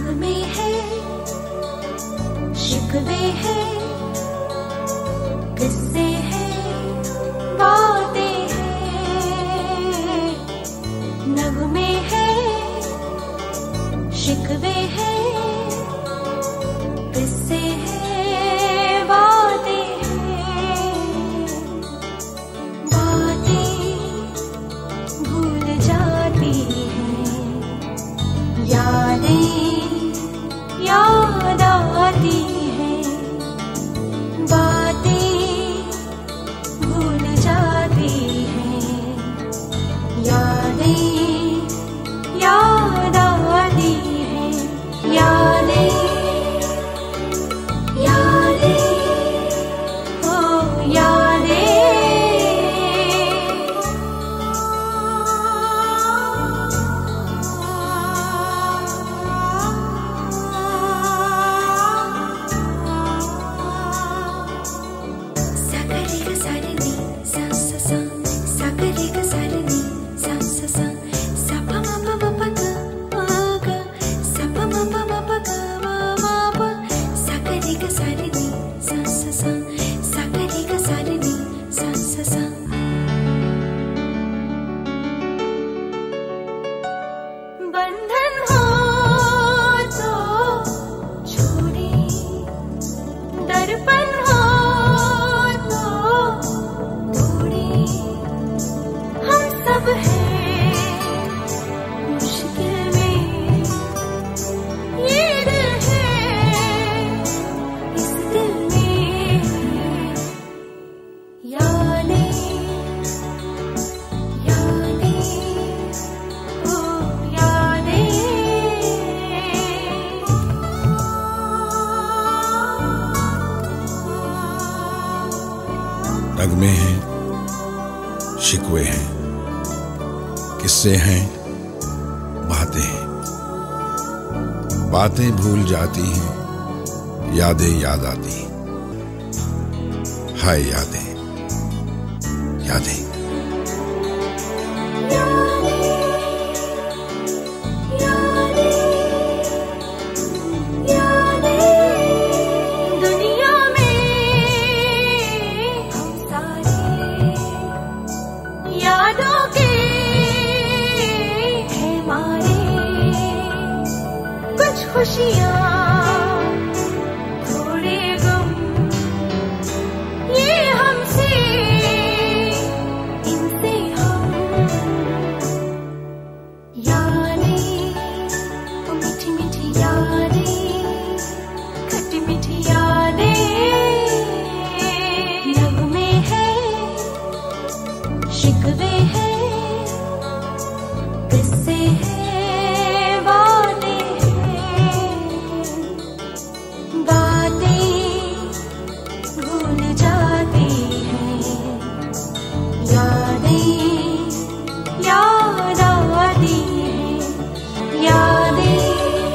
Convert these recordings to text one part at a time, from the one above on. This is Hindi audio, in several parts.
नगमे हैं, शिकवे हैं, किस्से हैं, बातें हैं। नगमे हैं, शिकवे हैं, किस्से हैं, बातें हैं। बातें भूल जाती हैं, यादें याद आती हैं। बातें भूल जाती हैं, यादें याद आती हैं। यादें यादें ओ यादें। बंधन हो तो छोड़े, दर्पण हो तो तोड़े। हम सब हैं मुश्किल में, ये दिल है इस दिल में। यादें यादें ओ यादें। नगमे हैं, शिकवे हैं, किस्से हैं, बातें हैं। बातें भूल जाती हैं, यादें याद आती हैं। हाय यादें यादें। दुनिया में हम सारे यादों के हैं मारे। कुछ खुशियाँ थोड़े गम, ये हमसे इनसे हम। यादें ओ मीठी मीठी यादें, खट्टी मीठी यादें। नगमे हैं, शिकवे हैं, किस्से हैं, बातें हैं। बातें भूल जाती हैं, यादें याद आती हैं। यादें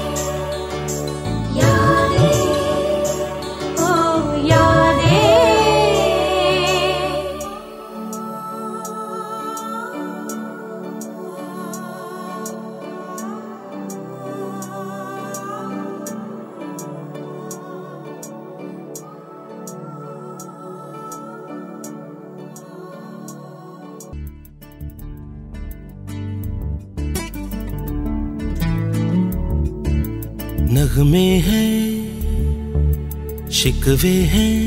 यादें ओ यादें। नगमे हैं, शिकवे हैं,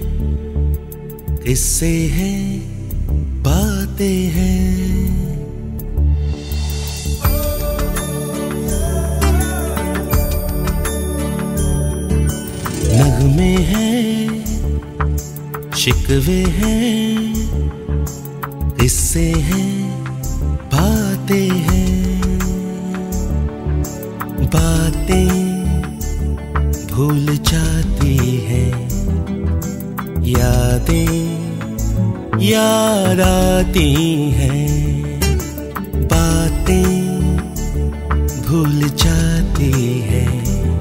किस्से हैं, बातें हैं। नगमे हैं, शिकवे हैं, किस्से हैं, बातें हैं। बातें भूल जाती हैं, यादें याद आती हैं। बातें भूल जाती हैं,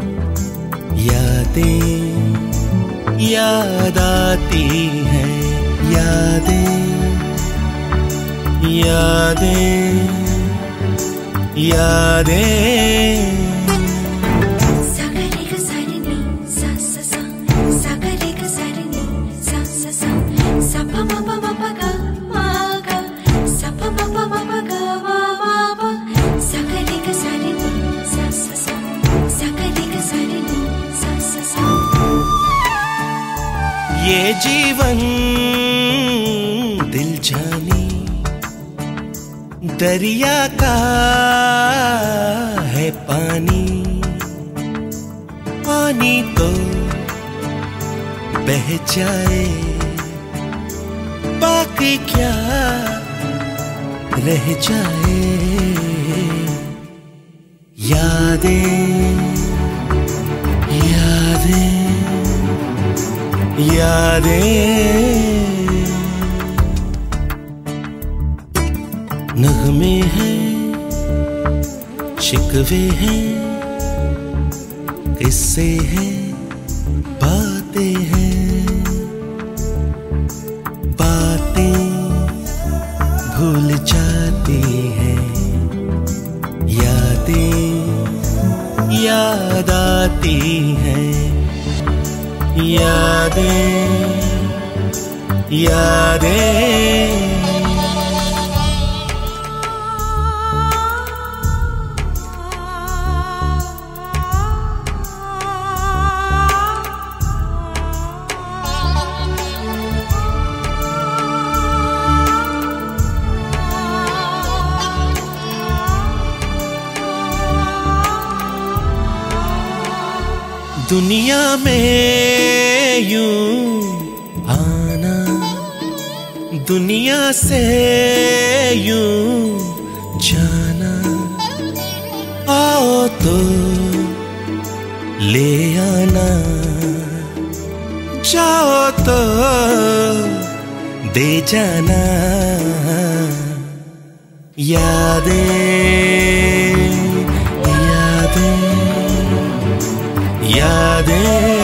यादें याद आती हैं। यादें यादें यादें। जीवन दिल जानी दरिया का है पानी, पानी तो बह जाए बाकी क्या रह जाए। यादें यादें यादें, नगमे हैं शिकवे हैं, किस्से हैं बातें हैं, बातें भूल जाती हैं, यादें याद आती हैं, यादें यादें। दुनिया में यूं आना, दुनिया से यूं जाना, आओ तो ले आना, जाओ तो दे जाना। यादें यादें यादें